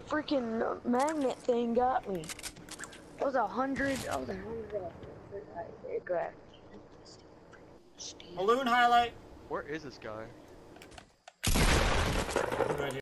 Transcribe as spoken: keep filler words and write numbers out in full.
freaking magnet thing got me. It was a hundred. I was a hundred. It grabbed me. Balloon highlight. Where is this guy? Right here.